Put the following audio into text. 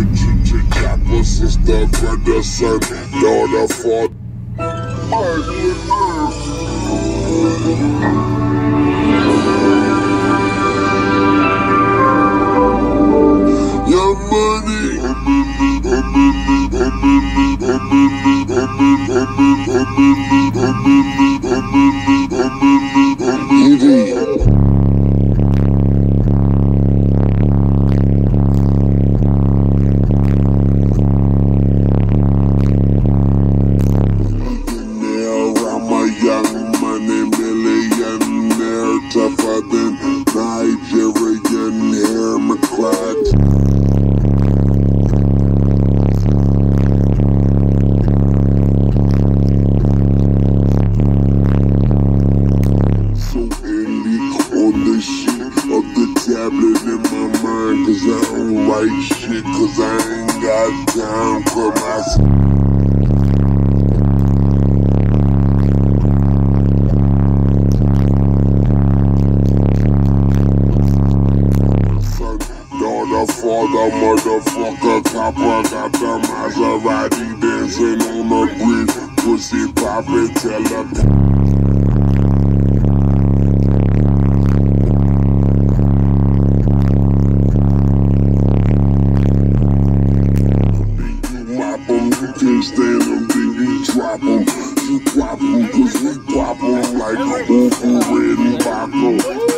Chopper, sister, brother, son, daughter, father. Your money. Tougher than Nigerian Hermocrat. So elite on the sheet of the tablet in my mind, 'cause I don't write shit, 'cause I ain't got time for myself. Father, motherfucker, copper, got the Maserati dancing on the bridge, pussy poppin', tell her. You mop 'em, you can't stand 'em, then you drop 'em. You drop 'em, 'cause we pop 'em like a Uber Red and Baco.